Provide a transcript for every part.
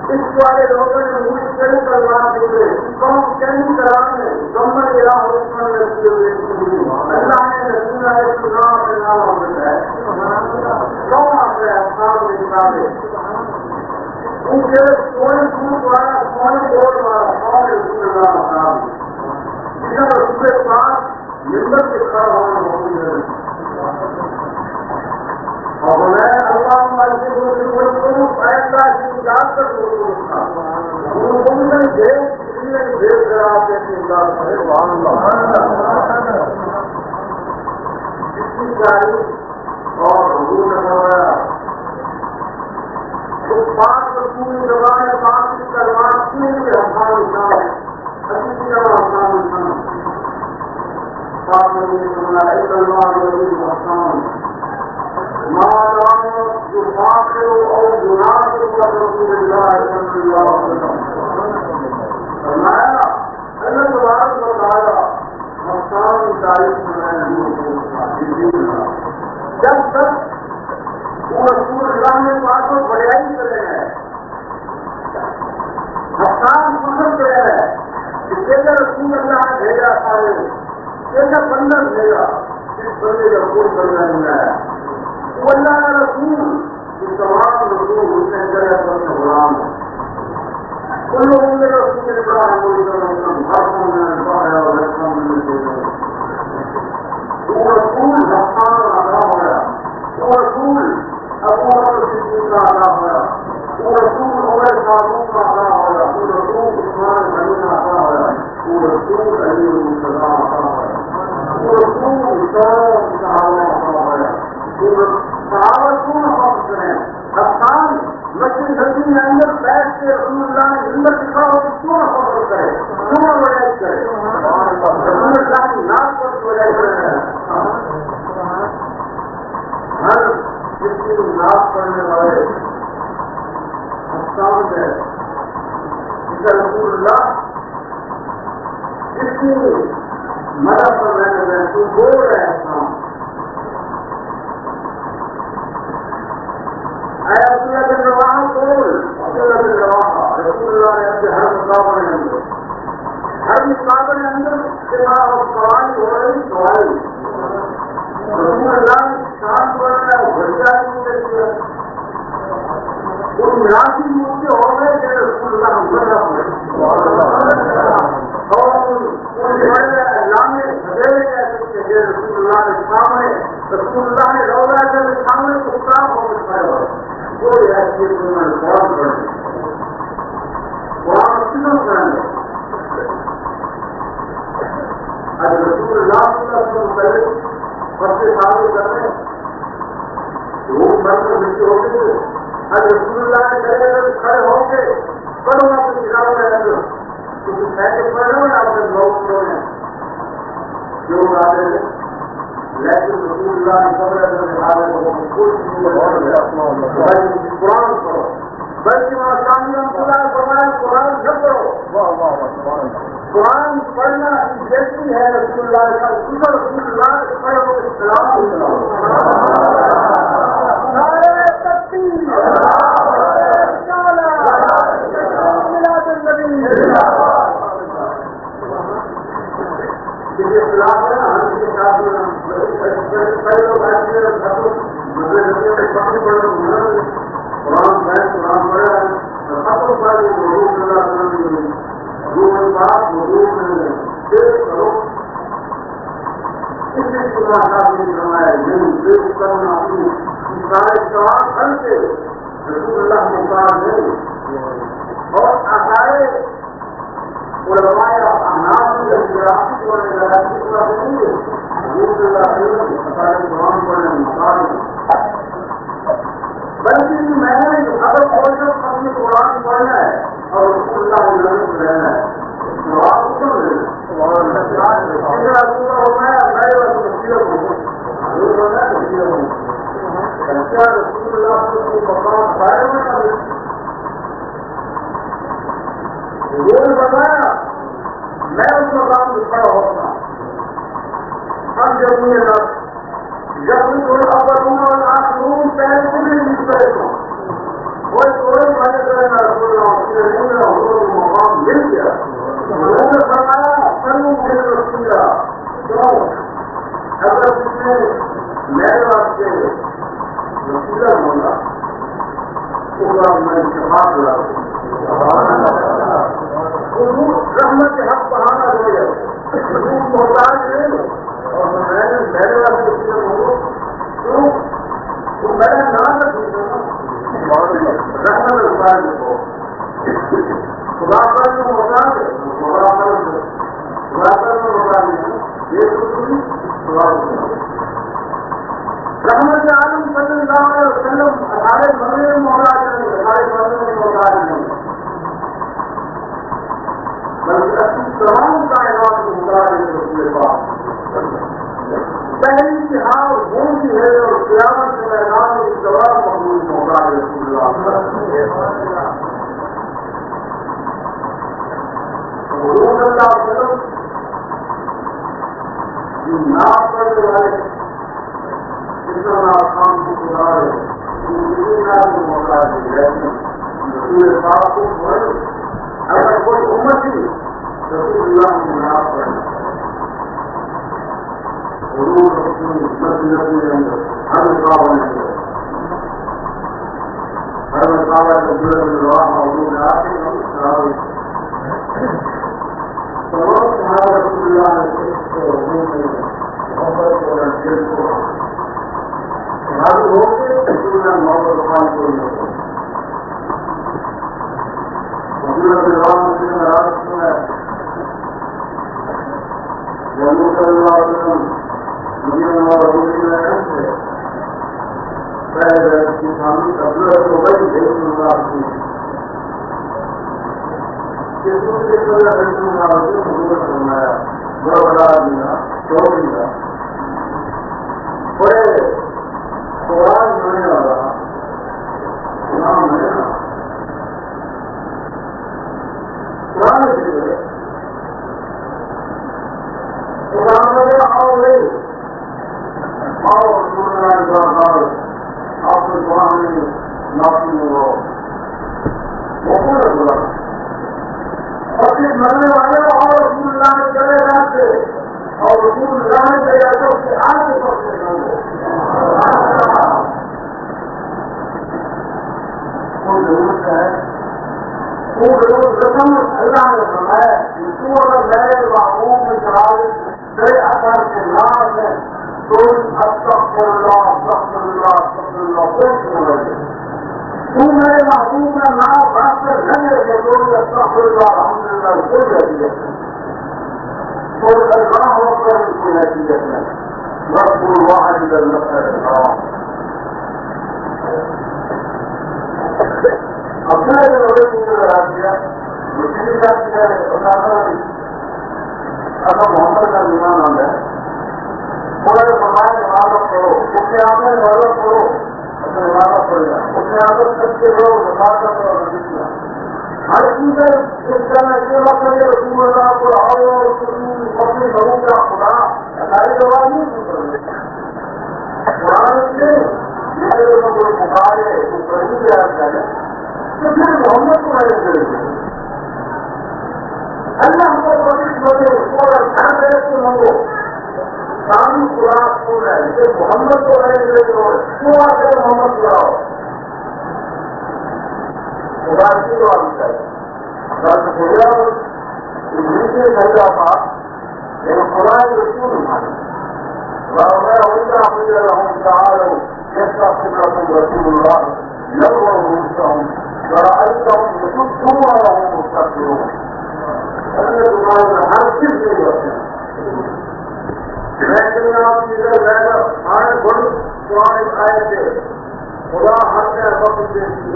इस वाले लोगों ने मुझे कई करवा दिए, कौन कई कराने गम्मन या उसमें लगी हुई अल्लाह ने रसूल आए सुना नाम होता है कौन आपने अफसार में निकाले उनके कौन झूठ वाला कौन बोल वाला कौन रसूल अल्लाह जिसका रसूल के पास मिंबर के खड़ा होना मौजूद है और मैं अल्लाह से फैसला की याद कर उन्होंने देव कराते इसकी तारीफ और हजूर ने फरमाया तो पाक रसूल जबान पाक की करवान के लिए अफगानिस्तान अच्छी जगह अफगानिस्तान पाक ने फरमाया अल्लाह يفاخر او يناظر رسول الله صلى الله عليه وسلم فرمایا اللہ تبارک و تعالی مقام کی تعریف جب تک وہ رسول اللہ نے پاک کو بڑھائی کرے ہیں مقام سمجھ گئے ہیں کہ جیسا رسول اللہ نے بھیجا سارے جیسا بندر بھیجا اس بندے کا کوئی بندہ نہیں ہے وہ اللہ کا رسول تمام رسول حسن کرے اپنے غلام کل لوگوں نے رسول اللہ علیہ وسلم ہر میں پایا اور رسول وہ رسول حسان عطا ہوا وہ رسول ابو بکر صدیق کا عطا ہوا وہ رسول عمر فاروق کا عطا ہوا وہ رسول عثمان غنی کا عطا ہوا وہ رسول علی المرتضی عطا ہوا وہ رسول صحابہ عطا ہوا صحابہ کون حافظ ہیں حسان مسجد نبی کے اندر بیٹھ کے رسول اللہ نے منبر دکھا ہو تو کیوں نہ فخر کرے کیوں نہ وجہ کرے رسول اللہ کی ناز پر وجہ کرے ہر جس کی ناز پڑھنے والے حسان ہے جس رسول اللہ جس کی مدد پر رہنے والے تو بول رہے حسان رسول اللہ بن رواحہ قول رسول اللہ بن رواحہ رسول اللہ نے اپنے ہر مقابلے اندر اتفاق اور سوالی ہو رہی سوالی رسول اللہ نے شان بڑھ رہا ہے بھجا نہیں کیا وہ میراثی مجھ سے ہو گئے کہ رسول اللہ اور ان بڑے اللہ نے سجیلے کہتے کہ رسول اللہ کے سامنے رسول اللہ نے روزہ کے سامنے کو صاف ہو گیا کوئی ایسی قرآن پڑھنے قرآن کتنا پڑھنے آج رسول اللہ صلی اللہ علیہ وسلم پہلے بچے سامنے کرنے وہ مرد بچے ہو گئے آج رسول اللہ نے کہے اگر کھڑے ہوں گے پڑھو آپ کو کتابوں میں اندر کچھ پہلے پڑھ رہے ہیں آپ کے لوگ پڑھ رہے ہیں جو آ رہے ہیں لیکن رسول اللہ نے قبر اندر حاضر ہو قرآن پڑھو بلکہ وہاں سامنے خدا فرمایا قرآن نہ پڑھو قرآن پڑھنا جیسی ہے رسول اللہ کا سنر رسول اللہ کے پڑھو اسلام نعرہ تکبیر میلاد النبی یہ اختلاف ہے نا ہم کے ساتھ کئی لوگ ایسے قرآن پڑھا ہے خطوں پر حضور صلی اللہ علیہ وسلم جو بات حضور نے پیش کرو اس نے خدا صاحب نے فرمایا نہیں پیش کرنا اپنی سارے سوال کر کے رسول اللہ کے پاس نہیں اور آسارے علماء احناف کے اختلافی اور اختلافی کا نہیں ہے حضور صلی اللہ علیہ وسلم سارے قرآن پڑھنے مقابل بلکہ میں نے جو خبر پہنچ کر اپنے قرآن پڑھنا ہے اور رسول اللہ کے نام سے رہنا ہے جواب کیوں نہیں رسول اللہ کو مقام قائم ہے حضور نے بتایا میں اس مقام سے کھڑا ہوتا ہم جب مجھے جب بھی تھوڑا اولون اور آخرون پہلے سے بھی مختلف ہوں وہ कोई मदद करना रसूल मकाम मिल गया। उन्होंने फरमाया सल्लू अलैहि रसूलल्लाह, क्यों अगर तुमने मेरे वास्ते वसीला मांगा तो मैं शफाअत करा रहमत के हक बहाना हो गया, मोहताज नहीं। और मैंने मेरे वास्ते वसीला मांगो तो मेरा नाम रखूंगा रहमत को खुदा पर में मोहताज है, खुदा पर में मोहताज है। ये रहमत आलम सल्लल्लाहु अलैहि वसल्लम हमारे मगरे में मोहताज नहीं, हमारे मगरे में मोहताज नहीं, बल्कि तमाम कायनात में मोहताज है रसूल पाक। पहली जिहाद वो भी है और क़यामत के मैदान में जवाब मखलूक मोहताज है रसूलुल्लाह। हुजूर सल्लल्लाहु अलैहि वसल्लम नाम पढ़ने वाले जितना काम को खुदा है अगर कोई उम्मत ही रसूलुल्लाह की नाम पढ़े हर मुकाबले मरने वाले और रसूलुल्लाह ने चले जाते और रसूलुल्लाह ने तैयारों से आगे बढ़ते जरूरत है वो जरूर रकम अल्लाह ने फरमाया तू अगर मेरे महबूब में चढ़ाए तेरे अतर के नाम है तो अस्तगफिरुल्लाह अस्तगफिरुल्लाह अस्तगफिरुल्लाह कोई सुन तू मेरे महबूब का नाम रास्ते लगे के तो अस्तगफिरुल्लाह अल्हम्दुलिल्लाह कोई नतीजा तो अल्लाह अकबर की नतीजा है रब्बुल वाहिद अल-मसर अपने लोगों को लगा दिया मुझे क्या किया अगर मोहम्मद का ईमान आ गया पूरा समाज इबादत करो उसके आगे इबादत करो अपने इबादत करेगा उसके आगे सबके लोग इबादत करो हर चीज इस तरह ये बात है रसूलुल्लाह को आओ अपने घरों का खुदा सारी जवाब नहीं पूछ कुरान से मेरे लोगों को पुकारे तो करीब याद करें तो फिर मोहम्मद को मैंने करेंगे अल्लाह को कोशिश करें और ध्यान रहे तो मंगो सामी खुराक हो रहा है जैसे मोहम्मद को रहेंगे तो क्यों आकर मोहम्मद बुलाओ खुदा की दुआ चाहिए नीचे खरीदा था लेकिन खुदा रसूल हमारे मैं उनका अपने रहूँ चाह जैसा फिक्र तुम रसूलुल्लाह लगभग रूप हूँ हर चीज नहीं होते आए थे खुदा हर वक्त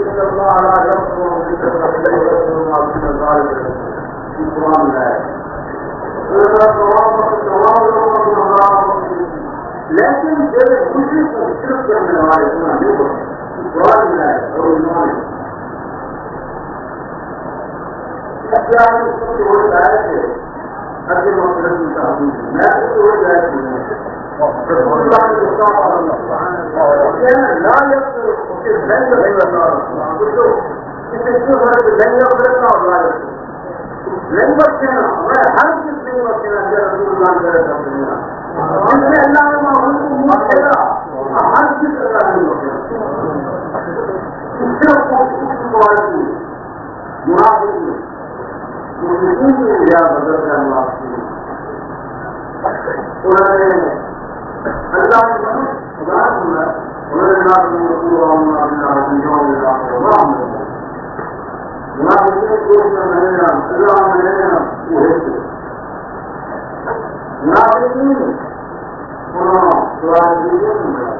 लेकिन जब दूसरे को विस्तृत करने वाले इतना नहीं होते कुरान मिलाए और उन्होंने क्या उसको हो जाए थे अगर मैं उसको हो जाए थे इससे क्यों हमारे लंगर करना और लायक लंगर देना मैं हर किस लंगर देना जो रसूलुल्लाह करे समझना जिससे अल्लाह ने माहौल को मुंह देगा हर किस अल्लाह ने इससे क्वालिटी मुनाफिक मुस्लिम ने लिया बदल कर अल्लाह उन्होंने अल्लाह ने खुदा सुना उन्होंने ना मुनाफिक को मैंने अल्लाह मैंने वो है मुनाफिक उन्होंने सुराज दिए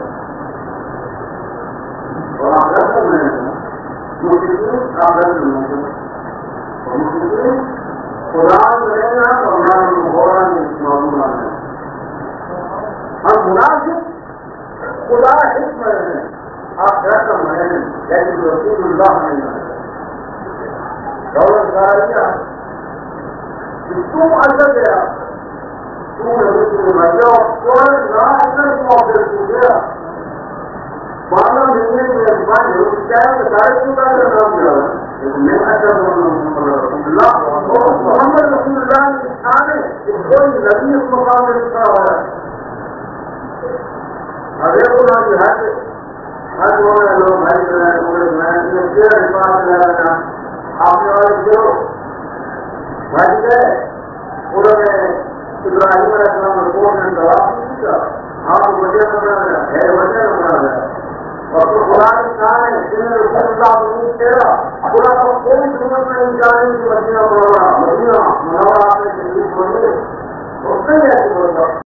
और आखिर में मुस्लिम आखिर में मुस्लिम कुरान रहेगा और नाम होगा नहीं मालूम है और मुनाफिक खुदा हिस्म है आखिरत में लेकिन रसूलुल्लाह नहीं है दौलत गारिया तुम असर गया तुमने मुझे मजा और ना इतना मौके तू गया मालूम मिलने में बात हो क्या है सारे खुदा का नाम दिया मैं अच्छा रसूलुल्लाह मोहम्मद रसूलुल्लाह की शान है कोई नबी उस मकाम में लिखा हुआ है अरे को ना हज हो रहे लोग भाई पूरे मैं क्या बात लगाना आपने वाले जो भाई गए उन्होंने इब्राहिम अलैहिस्सलाम को ने जवाब दिया आप वजह बना है वजह बना है और तो कुरान की शान है जिन्हें रसूलुल्लाह ने तेरा पूरा तो कोई जरूरत नहीं जाने की मदीना मुनव्वरा में तकलीफ होने उसने ऐसे बोला